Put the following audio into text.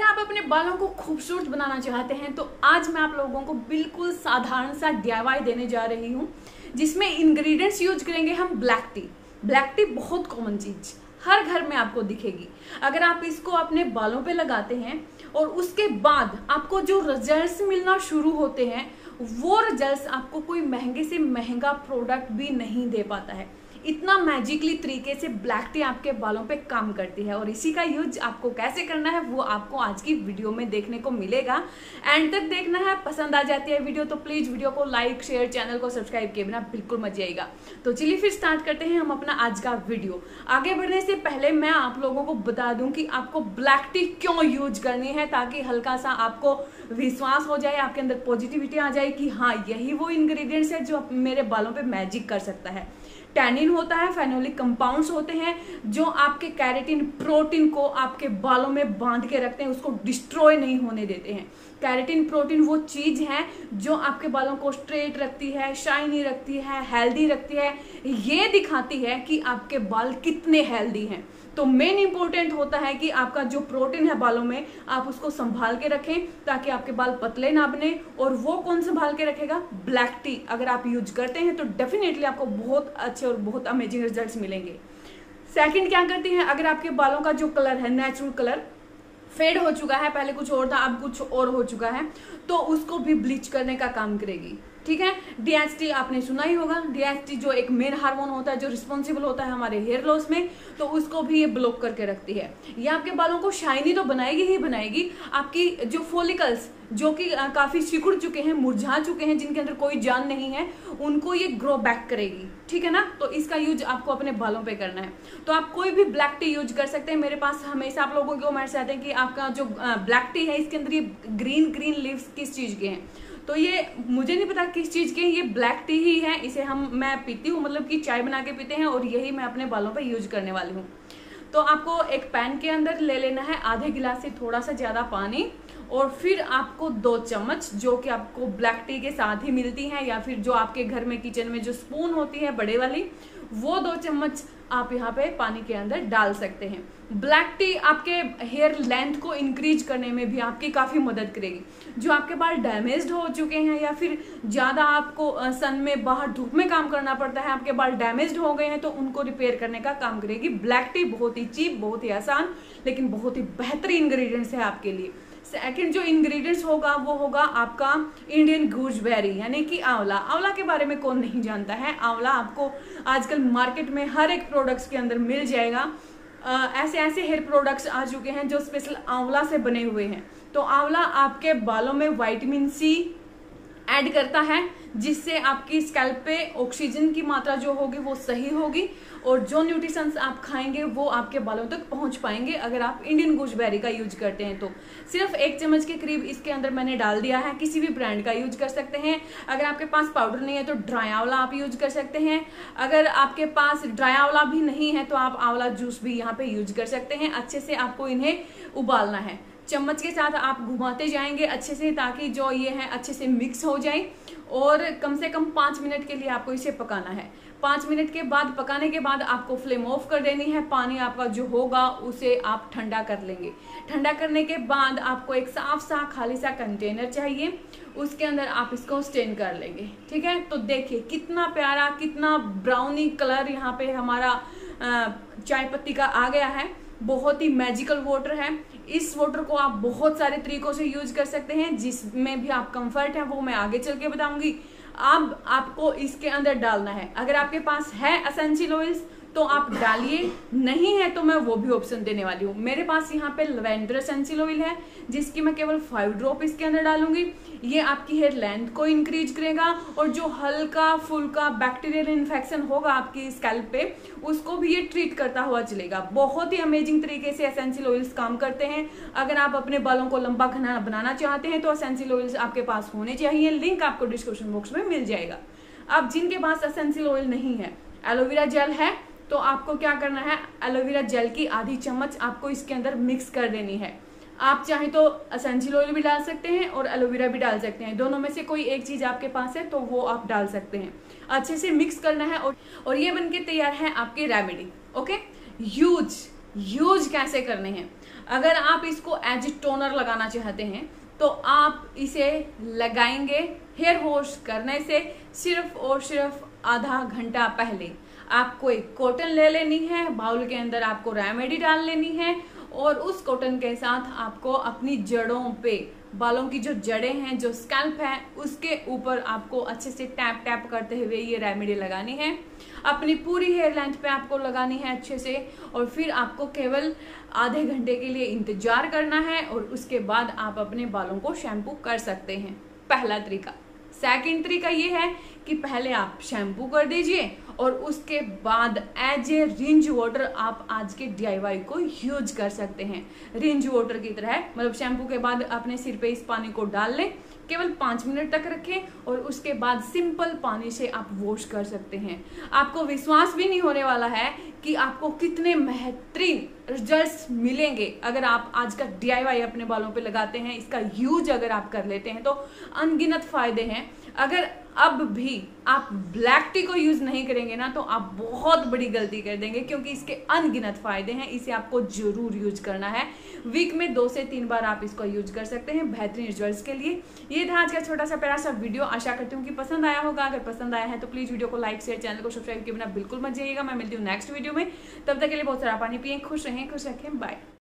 आप अपने बालों को खूबसूरत बनाना चाहते हैं तो आज मैं आप लोगों को बिल्कुल साधारण सा DIY देने जा रही हूँ, जिसमें इंग्रेडिएंट्स यूज करेंगे हम ब्लैक टी। ब्लैक टी बहुत कॉमन चीज, हर घर में आपको दिखेगी। अगर आप इसको अपने बालों पे लगाते हैं और उसके बाद आपको जो रिजल्ट्स मिलना शुरू होते हैं, वो रिजल्ट्स आपको कोई महंगे से महंगा प्रोडक्ट भी नहीं दे पाता है। इतना मैजिकली तरीके से ब्लैक टी आपके बालों पे काम करती है, और इसी का यूज आपको कैसे करना है वो आपको आज की वीडियो में देखने को मिलेगा। एंड तक देखना है। पसंद आ जाती है वीडियो तो प्लीज वीडियो को लाइक शेयर, चैनल को सब्सक्राइब किए बिना बिल्कुल मत जाइएगा। तो चलिए फिर स्टार्ट करते हैं हम अपना आज का वीडियो। आगे बढ़ने से पहले मैं आप लोगों को बता दूं कि आपको ब्लैक टी क्यों यूज करनी है, ताकि हल्का सा आपको विश्वास हो जाए, आपके अंदर पॉजिटिविटी आ जाए कि हाँ यही वो इंग्रेडिएंट्स है जो मेरे बालों पे मैजिक कर सकता है। टैनिन होता है, फेनोलिक कंपाउंड्स होते हैं जो आपके कैरेटिन प्रोटीन को आपके बालों में बांध के रखते हैं, उसको डिस्ट्रॉय नहीं होने देते हैं। कैरेटिन प्रोटीन वो चीज है जो आपके बालों को स्ट्रेट रखती है, शाइनी रखती है, हेल्दी रखती है, ये दिखाती है कि आपके बाल कितने हेल्दी हैं। तो मेन इंपॉर्टेंट होता है कि आपका जो प्रोटीन है बालों में, आप उसको संभाल के रखें ताकि आपके बाल पतले ना बने। और वो कौन संभाल के रखेगा? Black tea. अगर आप यूज करते हैं तो डेफिनेटली आपको बहुत अच्छे और बहुत अमेजिंग रिजल्ट्स मिलेंगे। सेकंड क्या करती है, अगर आपके बालों का जो कलर है, नेचुरल कलर फेड हो चुका है, पहले कुछ और था अब कुछ और हो चुका है, तो उसको भी ब्लीच करने का काम करेगी। ठीक है, DHT आपने सुना ही होगा। DHT जो एक मेन हार्मोन होता है जो रिस्पॉन्सिबल होता है हमारे हेयर लॉस में, तो उसको भी ये ब्लॉक करके रखती है। ये आपके बालों को शाइनी तो बनाएगी ही बनाएगी, आपकी जो फॉलिकल्स जो कि काफी सिकुड़ चुके हैं, मुरझा चुके हैं, जिनके अंदर कोई जान नहीं है, उनको ये ग्रो बैक करेगी। ठीक है ना, तो इसका यूज आपको अपने बालों पे करना है। तो आप कोई भी ब्लैक टी यूज कर सकते हैं। मेरे पास हमेशा आप लोगों के कमेंट्स आते हैं कि आपका जो ब्लैक टी है इसके अंदर ये ग्रीन ग्रीन लीव्स किस चीज के हैं, तो ये मुझे नहीं पता किस चीज के, ये ब्लैक टी ही है। इसे मैं पीती हूँ, मतलब कि चाय बना के पीते हैं, और यही मैं अपने बालों पे यूज करने वाली हूँ। तो आपको एक पैन के अंदर ले लेना है आधे गिलास से थोड़ा सा ज्यादा पानी, और फिर आपको 2 चम्मच जो कि आपको ब्लैक टी के साथ ही मिलती है, या फिर जो आपके घर में किचन में जो स्पून होती है बड़े वाली, वो 2 चम्मच आप यहाँ पे पानी के अंदर डाल सकते हैं। ब्लैक टी आपके हेयर लेंथ को इंक्रीज करने में भी आपकी काफी मदद करेगी। जो आपके बाल डैमेज्ड हो चुके हैं, या फिर ज्यादा आपको सन में बाहर धूप में काम करना पड़ता है, आपके बाल डैमेज्ड हो गए हैं, तो उनको रिपेयर करने का काम करेगी ब्लैक टी। बहुत ही चीप, बहुत ही आसान, लेकिन बहुत ही बेहतरीन इंग्रेडिएंट्स है आपके लिए। सेकंड जो इंग्रेडिएंट्स होगा वो होगा आपका इंडियन गूसबेरी, यानी कि आंवला। आंवला के बारे में कौन नहीं जानता है। आंवला आपको आजकल मार्केट में हर एक प्रोडक्ट्स के अंदर मिल जाएगा। ऐसे ऐसे हेयर प्रोडक्ट्स आ चुके हैं जो स्पेशल आंवला से बने हुए हैं। तो आंवला आपके बालों में विटामिन C ऐड करता है, जिससे आपकी स्कैल्प पे ऑक्सीजन की मात्रा जो होगी वो सही होगी, और जो न्यूट्रिशंस आप खाएंगे वो आपके बालों तक पहुंच पाएंगे अगर आप इंडियन गूसबेरी का यूज करते हैं। तो सिर्फ 1 चम्मच के करीब इसके अंदर मैंने डाल दिया है। किसी भी ब्रांड का यूज कर सकते हैं। अगर आपके पास पाउडर नहीं है तो ड्राई आंवला आप यूज कर सकते हैं। अगर आपके पास ड्राई आंवला भी नहीं है तो आप आंवला जूस भी यहाँ पे यूज कर सकते हैं। अच्छे से आपको इन्हें उबालना है, चम्मच के साथ आप घुमाते जाएंगे अच्छे से, ताकि जो ये है अच्छे से मिक्स हो जाए, और कम से कम 5 मिनट के लिए आपको इसे पकाना है। 5 मिनट के बाद पकाने के बाद आपको फ्लेम ऑफ कर देनी है। पानी आपका जो होगा उसे आप ठंडा कर लेंगे। ठंडा करने के बाद आपको एक साफ सा खाली सा कंटेनर चाहिए, उसके अंदर आप इसको स्टेन कर लेंगे। ठीक है, तो देखिए कितना प्यारा, कितना ब्राउनी कलर यहाँ पे हमारा चाय पत्ती का आ गया है। बहुत ही मैजिकल वाटर है। इस वाटर को आप बहुत सारे तरीकों से यूज कर सकते हैं, जिसमें भी आप कंफर्ट है वो मैं आगे चल के बताऊंगी। अब आपको इसके अंदर डालना है, अगर आपके पास है एसेंशियल ऑयल्स तो आप डालिए, नहीं है तो मैं वो भी ऑप्शन देने वाली हूँ। मेरे पास यहाँ पे लवेंडर एसेंशियल ऑयल है, जिसकी मैं केवल 5 ड्रॉप इसके अंदर डालूंगी। ये आपकी हेयर लेंथ को इंक्रीज करेगा, और जो हल्का फुल्का बैक्टीरियल इन्फेक्शन होगा आपकी स्कैल्प पे, उसको भी ये ट्रीट करता हुआ चलेगा। बहुत ही अमेजिंग तरीके से एसेंशियल ऑयल्स काम करते हैं। अगर आप अपने बालों को लंबा घना बनाना चाहते हैं तो एसेंशियल ऑयल्स आपके पास होने चाहिए। लिंक आपको डिस्क्रिप्शन बॉक्स में मिल जाएगा। अब जिनके पास एसेंशियल ऑयल नहीं है, एलोवेरा जेल है, तो आपको क्या करना है, एलोवेरा जेल की आधी चम्मच आपको इसके अंदर मिक्स कर देनी है। आप चाहे तो एसेंशियल ऑयल भी डाल सकते हैं और एलोवेरा भी डाल सकते हैं, दोनों में से कोई एक चीज आपके पास है तो वो आप डाल सकते हैं। अच्छे से मिक्स करना है और ये बनके तैयार है आपकी रेमेडी। ओके, यूज यूज कैसे करने हैं। अगर आप इसको एज ए टोनर लगाना चाहते हैं तो आप इसे लगाएंगे हेयर वॉश करने से सिर्फ और सिर्फ आधा घंटा पहले। आपको एक कॉटन ले लेनी है, बाउल के अंदर आपको रेमेडी डाल लेनी है और उस कॉटन के साथ आपको अपनी जड़ों पे, बालों की जो जड़ें हैं, जो स्कैल्प है, उसके ऊपर आपको अच्छे से टैप टैप करते हुए ये रेमेडी लगानी है। अपनी पूरी हेयर लेंथ पे आपको लगानी है अच्छे से और फिर आपको केवल आधे घंटे के लिए इंतजार करना है और उसके बाद आप अपने बालों को शैम्पू कर सकते हैं। पहला तरीका। सेकंड तरीका ये है कि पहले आप शैम्पू कर दीजिए और उसके बाद एज ए रिंज वाटर आप आज के DIY को यूज कर सकते हैं। रिंज वाटर की तरह, मतलब शैम्पू के बाद अपने सिर पे इस पानी को डाल लें, केवल 5 मिनट तक रखें और उसके बाद सिंपल पानी से आप वॉश कर सकते हैं। आपको विश्वास भी नहीं होने वाला है कि आपको कितने बेहतरीन रिजल्ट्स मिलेंगे अगर आप आज का DIY अपने बालों पे लगाते हैं। इसका यूज अगर आप कर लेते हैं तो अनगिनत फायदे हैं। अगर अब भी आप ब्लैक टी को यूज नहीं करेंगे ना तो आप बहुत बड़ी गलती कर देंगे, क्योंकि इसके अनगिनत फायदे हैं। इसे आपको जरूर यूज करना है। वीक में 2 से 3 बार आप इसको यूज कर सकते हैं बेहतरीन रिजल्ट्स के लिए। ये था आज का छोटा सा प्यारा सा वीडियो। आशा करती हूँ कि पसंद आया होगा। अगर पसंद आया है तो प्लीज वीडियो को लाइक शेयर, चैनल को सब्सक्राइब किए बिना बिल्कुल मत जाइएगा। मैं मिलती हूँ नेक्स्ट वीडियो में। तब तक के लिए बहुत सारा पानी पिए, खुश रहें, खुश रखें, बाय।